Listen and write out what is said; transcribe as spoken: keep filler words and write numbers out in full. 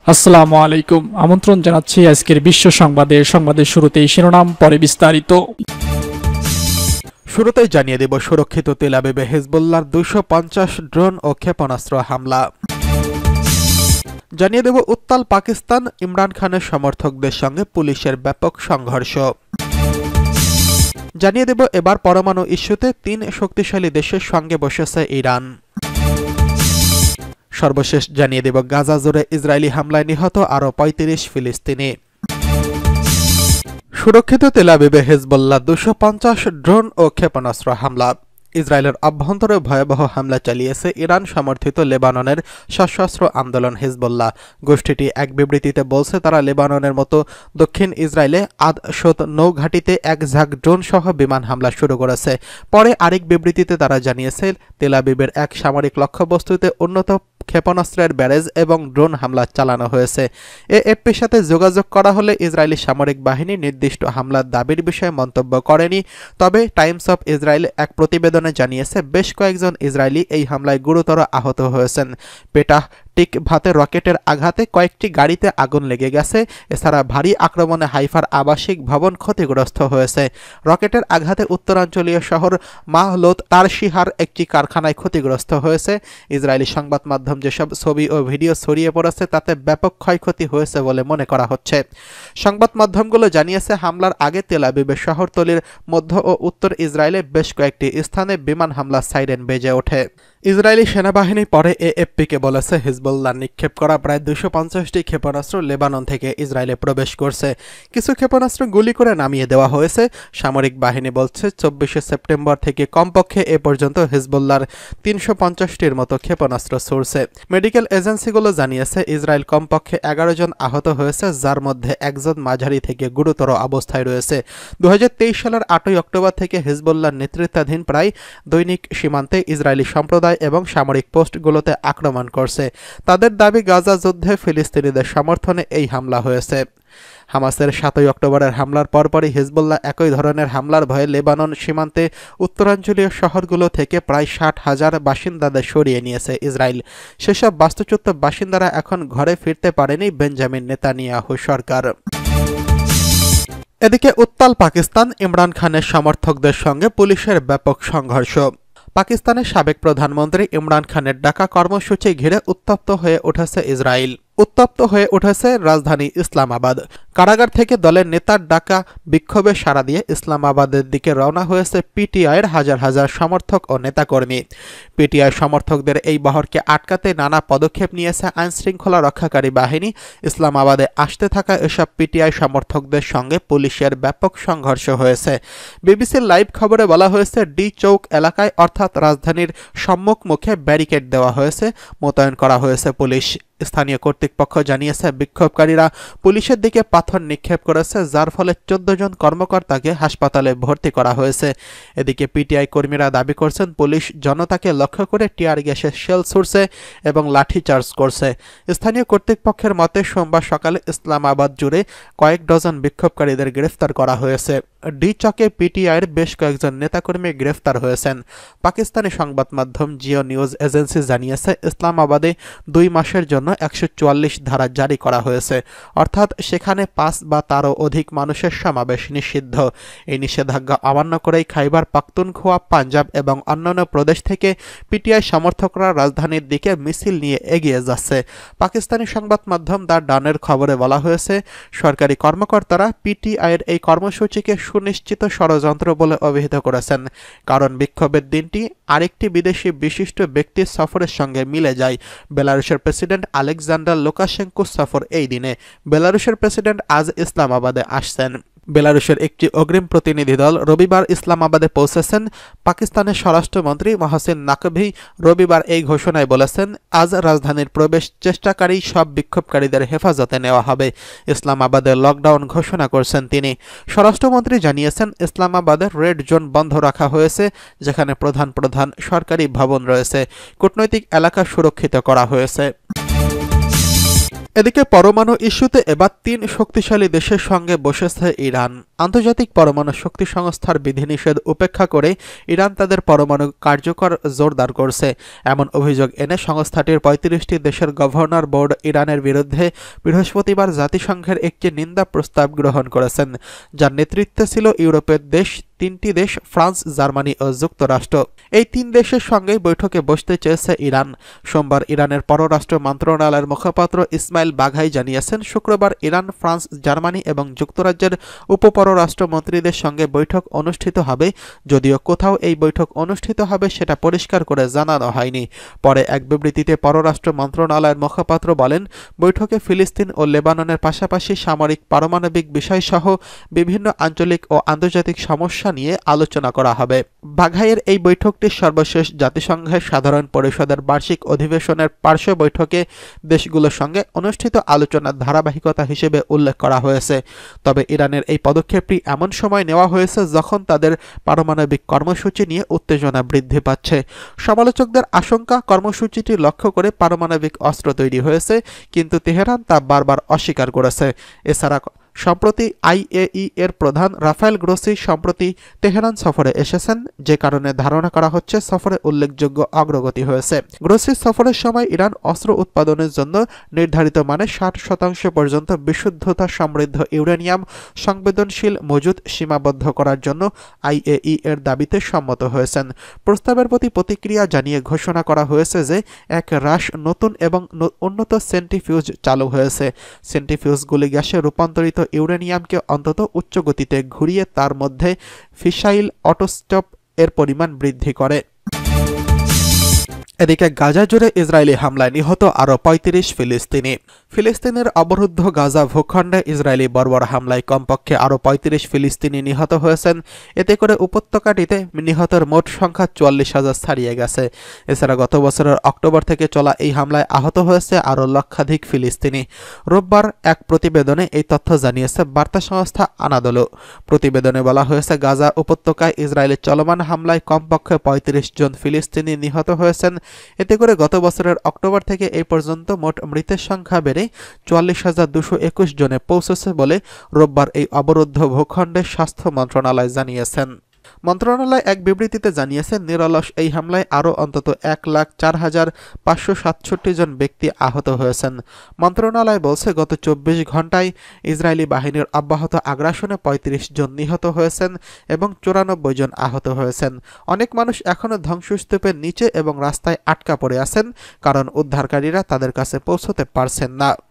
আসসালামু আলাইকুম। আমন্ত্রণ জানাচ্ছি আজকের বিশ্ব সংবাদে। সংবাদের শুরুতেই শিরোনাম, পরে বিস্তারিত। শুরুতেই জানিয়ে দেব সুরক্ষিত তেল আবিবে হিজবুল্লাহর দুইশো পঞ্চাশ ড্রোন ও ক্ষেপণাস্ত্র হামলা। জানিয়ে দেব উত্তাল পাকিস্তান, ইমরান খানের সমর্থকদের সঙ্গে পুলিশের ব্যাপক সংঘর্ষ। জানিয়ে দেব এবার পরমাণু ইস্যুতে তিন শক্তিশালী দেশের সঙ্গে বসেছে ইরান। সর্বশেষ জানিয়ে দেব গাজা জুড়ে ইসরায়েলি হামলায় নিহত আরও পঁয়ত্রিশ ফিলিস্তিনি। সুরক্ষিত তেল আবিবে হিজবুল্লাহ দুশো পঞ্চাশ ড্রোন ও ক্ষেপণাস্ত্র হামলা। ইসরায়েলের অভ্যন্তরে ভয়াবহ হামলা চালিয়েছে ইরান সমর্থিত লেবাননের সশস্ত্র আন্দোলন হিজবুল্লাহ। গোষ্ঠীটি এক বিবৃতিতে বলছে, তারা লেবাননের মতো দক্ষিণ ইসরায়েলে আদ-শোত নৌঘাটিতে এক ঝাঁক ড্রোন সহ বিমান হামলা শুরু করেছে। পরে আরেক বিবৃতিতে তারা জানিয়েছে, তেল আবিবের এক সামরিক লক্ষ্যবস্তুতে উন্নত ক্ষেপণাস্ত্রের ব্যারেজ এবং ড্রোন হামলা চালানো হয়েছে। এএফপির সাথে যোগাযোগ করা হলে ইসরায়েলি সামরিক বাহিনী নির্দিষ্ট হামলার দাবির বিষয়ে মন্তব্য করেনি। তবে টাইমস অফ ইসরায়েল এক প্রতিবেদনে জানিয়েছে, বেশ কয়েকজন ইসরায়েলি এই হামলায় গুরুতর আহত হয়েছেন। পেটাহ টিকভাতে রকেটের আঘাতে কয়েকটি গাড়িতে আগুন লেগে গেছে। এছাড়া ভারী আক্রমণে হাইফার আবাসিক ভবন ক্ষতিগ্রস্ত হয়েছে। রকেটের আঘাতে উত্তরাঞ্চলীয় শহর মাহলোত তারশিহার একটি কারখানায় ক্ষতিগ্রস্ত হয়েছে। ইসরায়েলি সংবাদ মাধ্যম যেসব ছবি ও ভিডিও ছড়িয়ে পড়েছে তাতে ব্যাপক ক্ষয়ক্ষতি হয়েছে বলে মনে করা হচ্ছে। সংবাদ মাধ্যমগুলো জানিয়েছে, হামলার আগে তেল আবিবের শহরতলির মধ্য ও উত্তর ইসরায়েলে বেশ কয়েকটি স্থানে বিমান হামলার সাইরেন বেজে ওঠে। ইসরায়েলি সেনাবাহিনী পরে এএফপিকে বলেছে, হিজবুল্লাহ নিক্ষেপ করা প্রায় দুশো পঞ্চাশটি ক্ষেপণাস্ত্র লেবানন থেকে ইসরায়েলে প্রবেশ করছে। কিছু ক্ষেপণাস্ত্র গুলি করে নামিয়ে দেওয়া হয়েছে। সামরিক বাহিনী বলছে, চব্বিশে সেপ্টেম্বর থেকে কমপক্ষে এ পর্যন্ত হিজবুল্লাহর তিনশো পঞ্চাশটির মতো ক্ষেপণাস্ত্র ছুড়ছে। মেডিকেল এজেন্সিগুলো জানিয়েছে, ইসরায়েল কমপক্ষে এগারো জন আহত হয়েছে, যার মধ্যে একজন মাঝারি থেকে গুরুতর অবস্থায় রয়েছে। দু হাজার তেইশ সালের আটই অক্টোবর থেকে হিজবুল্লাহর নেতৃত্বাধীন প্রায় দৈনিক সীমান্তে ইসরায়েলি সম্প্রদায় এবং সামরিক পোস্টগুলোতে আক্রমণ করছে। তাদের দাবি, গাজা যুদ্ধে ফিলিস্তিনিদের সমর্থনে এই হামলা হয়েছে। হামাসের সাতই অক্টোবরের হামলার পরপরই হিজবুল্লাহ একই ধরনের হামলার ভয়ে লেবানন সীমান্তে উত্তরাঞ্চলীয় শহরগুলো থেকে প্রায় ষাট হাজার বাসিন্দাদের সরিয়ে নিয়েছে ইসরায়েল। সেসব বাস্তুচ্যুত বাসিন্দারা এখন ঘরে ফিরতে পারেনি বেঞ্জামিন নেতানিয়াহু সরকার। এদিকে উত্তাল পাকিস্তান, ইমরান খানের সমর্থকদের সঙ্গে পুলিশের ব্যাপক সংঘর্ষ। পাকিস্তানের সাবেক প্রধানমন্ত্রী ইমরান খানের ডাকা কর্মসূচি ঘিরে উত্তপ্ত হয়ে উঠেছে ইসরায়েল। উত্তপ্ত হয়ে উঠেছে রাজধানী ইসলামাবাদ। কারাগার থেকে দলের নেতার ডাকা বিক্ষোভে সাড়া দিয়ে ইসলামাবাদের দিকে রওনা হয়েছে পিটিআইয়ের হাজার হাজার সমর্থক ও নেতাকর্মী। পিটিআই সমর্থকদের এই বহরকে আটকাতে নানা পদক্ষেপ নিয়েছে আইনশৃঙ্খলা রক্ষাকারী বাহিনী। ইসলামাবাদে আসতে থাকা এসব পিটিআই সমর্থকদের সঙ্গে পুলিশের ব্যাপক সংঘর্ষ হয়েছে। বিবিসির লাইভ খবরে বলা হয়েছে, ডি চৌক এলাকায় অর্থাৎ রাজধানীর সম্মুখ মুখে ব্যারিকেড দেওয়া হয়েছে, মোতায়েন করা হয়েছে পুলিশ। স্থানীয় কর্তৃপক্ষ জানিয়েছে, বিক্ষোভকারীরা পুলিশের দিকে পাথর নিক্ষেপ করেছে, যার ফলে চোদ্দ জন কর্মকর্তাকে হাসপাতালে ভর্তি করা হয়েছে। এদিকে পিটিআই কর্মীরা দাবি করছেন, পুলিশ জনতাকে লক্ষ্য করে টিয়ার গ্যাসের শেল ছুড়ছে এবং লাঠিচার্জ করছে। স্থানীয় কর্তৃপক্ষের মতে, সোমবার সকালে ইসলামাবাদ জুড়ে কয়েক ডজন বিক্ষোভকারীদের গ্রেফতার করা হয়েছে। ডি চকে পিটিআইয়ের বেশ কয়েকজন নেতাকর্মী গ্রেফতার হয়েছেন। পাকিস্তানি সংবাদ মাধ্যম জিও নিউজ এজেন্সি জানিয়েছে, ইসলামাবাদে দুই মাসের জন্য একশো চুয়াল্লিশ ধারা জারি করা হয়েছে, অর্থাৎ সেখানে পাঁচ বা তারও অধিক মানুষের সমাবেশ নিষিদ্ধ। এই নিষেধাজ্ঞা অমান্য করেই খাইবার পাখতুনখোয়া, পাঞ্জাব এবং অন্যান্য প্রদেশ থেকে পিটিআই সমর্থকরা রাজধানীর দিকে মিছিল নিয়ে এগিয়ে যাচ্ছে। পাকিস্তানি সংবাদ মাধ্যম দ্য ডানের খবরে বলা হয়েছে, সরকারি কর্মকর্তারা পিটিআইয়ের এই কর্মসূচিকে সুনিশ্চিত ষড়যন্ত্র বলে অভিহিত করেছেন, কারণ বিক্ষোভের দিনটি আরেকটি বিদেশি বিশিষ্ট ব্যক্তির সফরের সঙ্গে মিলে যায়। বেলারুশের প্রেসিডেন্ট আলেকজান্ডার লুকাশেঙ্কোর সফর এই দিনে। বেলারুশের প্রেসিডেন্ট আজ ইসলামাবাদে আসছেন। বেলারুশের একটি অগ্রিম প্রতিনিধি দল রবিবার ইসলামাবাদে পৌঁছেছেন। পাকিস্তানের স্বরাষ্ট্রমন্ত্রী মহসিন নাকভি রবিবার এই ঘোষণায় বলেছেন, আজ রাজধানীর প্রবেশ চেষ্টাকারী সব বিক্ষোভকারীদের হেফাজতে নেওয়া হবে। ইসলামাবাদে লকডাউন ঘোষণা করছেন তিনি। স্বরাষ্ট্রমন্ত্রী জানিয়েছেন, ইসলামাবাদের রেড জোন বন্ধ রাখা হয়েছে, যেখানে প্রধান প্রধান সরকারি ভবন রয়েছে। কূটনৈতিক এলাকা সুরক্ষিত করা হয়েছে। এদিকে পরমাণু ইস্যুতে এবার তিন শক্তিশালী দেশের সঙ্গে বসেছে ইরান। আন্তর্জাতিক পরমাণু শক্তি সংস্থার বিধিনিষেধ উপেক্ষা করে ইরান তাদের পরমাণু কার্যকর জোরদার করছে, এমন অভিযোগ এনে সংস্থাটির পঁয়ত্রিশটি দেশের গভর্নর বোর্ড ইরানের বিরুদ্ধে বৃহস্পতিবার জাতিসংঘের একটি নিন্দা প্রস্তাব গ্রহণ করেছেন, যার নেতৃত্বে ছিল ইউরোপের দেশ তিনটি দেশ ফ্রান্স, জার্মানি ও যুক্তরাষ্ট্র। এই তিন দেশের সঙ্গেই বৈঠকে বসতে চেয়েছে ইরান। সোমবার ইরানের পররাষ্ট্র মন্ত্রণালয়ের মুখপাত্র ইসমাইল বাঘাই জানিয়েছেন, শুক্রবার ইরান, ফ্রান্স, জার্মানি এবং যুক্তরাজ্যের উপপররাষ্ট্রমন্ত্রীদের সঙ্গে বৈঠক অনুষ্ঠিত হবে, যদিও কোথাও এই বৈঠক অনুষ্ঠিত হবে সেটা পরিষ্কার করে জানানো হয়নি। পরে এক বিবৃতিতে পররাষ্ট্র মন্ত্রণালয়ের মুখপাত্র বলেন, বৈঠকে ফিলিস্তিন ও লেবাননের পাশাপাশি সামরিক, পারমাণবিক বিষয়সহ বিভিন্ন আঞ্চলিক ও আন্তর্জাতিক সমস্যা নিয়ে আলোচনা করা হবে। বাঘাইয়ের এই বৈঠকটি সর্বশেষ জাতিসংঘের সাধারণ পরিষদের বার্ষিক অধিবেশনের পার্শ্ব বৈঠকে দেশগুলোর সঙ্গে অনুষ্ঠিত আলোচনার ধারাবাহিকতা হিসেবে উল্লেখ করা হয়েছে। তবে ইরানের এই পদক্ষেপটি এমন সময় নেওয়া হয়েছে যখন তাদের পারমাণবিক কর্মসূচি নিয়ে উত্তেজনা বৃদ্ধি পাচ্ছে। সমালোচকদের আশঙ্কা, কর্মসূচিটি লক্ষ্য করে পারমাণবিক অস্ত্র তৈরি হয়েছে, কিন্তু তেহরান তা বারবার অস্বীকার করেছে। এছাড়া সম্প্রতি আইএই এর প্রধান রাফায়েল গ্রোসি সম্প্রতি তেহরান সফরে এসেছেন, যে কারণে ধারণা করা হচ্ছে সফরে উল্লেখযোগ্য অগ্রগতি হয়েছে। গ্রোসির সফরের সময় ইরান অস্ত্র উৎপাদনের জন্য নির্ধারিত মানে ষাট শতাংশ পর্যন্ত বিশুদ্ধতা সমৃদ্ধ ইউরেনিয়াম সংবেদনশীল মজুদ সীমাবদ্ধ করার জন্য আইএই এর দাবিতে সম্মত হয়েছেন। প্রস্তাবের প্রতি প্রতিক্রিয়া জানিয়ে ঘোষণা করা হয়েছে যে এক হ্রাস নতুন এবং উন্নত সেন্ট্রিফিউজ চালু হয়েছে। সেন্ট্রিফিউজগুলি গ্যাসে রূপান্তরিত ইউরেনিয়ামকে অন্তত উচ্চ গতিতে ঘুরিয়ে তার মধ্যে ফিসাইল অটোস্টপ এর পরিমাণ বৃদ্ধি করে। এদিকে গাজা জুড়ে ইসরায়েলি হামলায় নিহত আরও পঁয়ত্রিশ ফিলিস্তিনি। ফিলিস্তিনের অবরুদ্ধ গাজা ভূখণ্ডে ইসরায়েলি বর্বর হামলায় কমপক্ষে আরও পঁয়ত্রিশ ফিলিস্তিনি নিহত হয়েছেন। এতে করে উপত্যকাটিতে নিহতের মোট সংখ্যা চুয়াল্লিশ হাজার ছাড়িয়ে গেছে। এছাড়া গত বছরের অক্টোবর থেকে চলা এই হামলায় আহত হয়েছে আরও লক্ষাধিক ফিলিস্তিনি। রোববার এক প্রতিবেদনে এই তথ্য জানিয়েছে বার্তা সংস্থা আনাদোলো। প্রতিবেদনে বলা হয়েছে, গাজা উপত্যকায় ইসরায়েলের চলমান হামলায় কমপক্ষে পঁয়ত্রিশ জন ফিলিস্তিনি নিহত হয়েছেন। এতে করে গত বছরের অক্টোবর থেকে এই পর্যন্ত মোট মৃতের সংখ্যা বেড়ে চুয়াল্লিশ হাজার দুশো একুশ জনে পৌঁছেছে বলে রোববার এই অবরুদ্ধ ভূখণ্ডের স্বাস্থ্য মন্ত্রণালয় জানিয়েছেন। মন্ত্রণালয় এক বিবৃতিতে জানিয়েছে, নিরলস এই হামলায় আরও অন্তত এক লাখ চার হাজার পাঁচশো সাতষট্টি জন ব্যক্তি আহত হয়েছেন। মন্ত্রণালয় বলছে, গত চব্বিশ ঘন্টায় ইসরায়েলি বাহিনীর অব্যাহত আগ্রাসনে পঁয়ত্রিশ জন নিহত হয়েছেন এবং চুরানব্বই জন আহত হয়েছেন। অনেক মানুষ এখনও ধ্বংসস্তূপের নিচে এবং রাস্তায় আটকা পড়ে আছেন, কারণ উদ্ধারকারীরা তাদের কাছে পৌঁছতে পারছেন না।